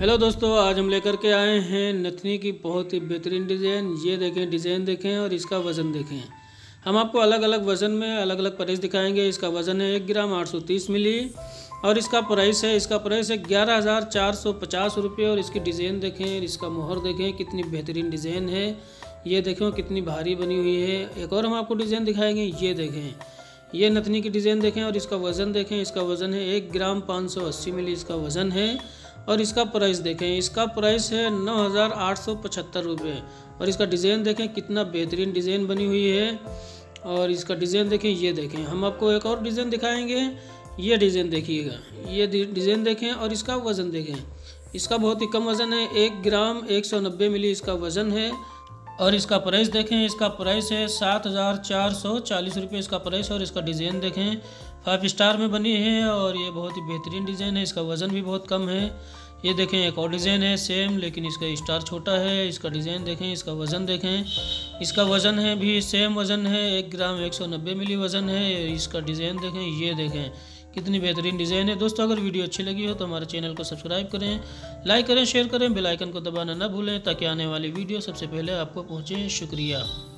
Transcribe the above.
Hello दोस्तों, आज हम लेकर के आए हैं नथनी की बहुत ही बेहतरीन डिज़ाइन। ये देखें, डिज़ाइन देखें और इसका वज़न देखें। हम आपको अलग अलग वज़न में अलग अलग प्राइस दिखाएंगे। इसका वज़न है 1 ग्राम 830 मिली और इसका प्राइस है 11,450 रुपये। और इसकी डिज़ाइन देखें, इसका मोहर देखें, कितनी बेहतरीन डिज़ाइन है। ये देखें कितनी भारी बनी हुई है। एक और हम आपको डिज़ाइन दिखाएंगे। ये देखें, ये नथनी की डिज़ाइन देखें और इसका वज़न देखें। इसका वज़न है 1 ग्राम 580 मिली इसका वज़न है। और इसका प्राइस देखें, इसका प्राइस है 9,875 रुपये। और इसका डिज़ाइन देखें, कितना बेहतरीन डिज़ाइन बनी हुई है। और इसका डिज़ाइन देखें, ये देखें। हम आपको एक और डिज़ाइन दिखाएंगे। ये डिज़ाइन देखिएगा, ये डिज़ाइन देखें और इसका वज़न देखें। इसका बहुत ही कम वज़न है, 1 ग्राम 190 मिली इसका वज़न है। और इसका प्राइस देखें, इसका प्राइस है 7,440 रुपये इसका प्राइस। और इसका डिज़ाइन देखें, 5 स्टार में बनी है और ये बहुत ही बेहतरीन डिज़ाइन है। इसका वज़न भी बहुत कम है। ये देखें, एक और डिज़ाइन है सेम, लेकिन इसका स्टार छोटा है। इसका डिज़ाइन देखें, इसका वज़न देखें। इसका वज़न है भी सेम वज़न है, 1 ग्राम 190 मिली वज़न है। इसका डिज़ाइन देखें, ये देखें कितनी बेहतरीन डिज़ाइन है। दोस्तों, अगर वीडियो अच्छी लगी हो तो हमारे चैनल को सब्सक्राइब करें, लाइक करें, शेयर करें, बेल आइकन को दबाना ना भूलें ताकि आने वाली वीडियो सबसे पहले आपको पहुँचे। शुक्रिया।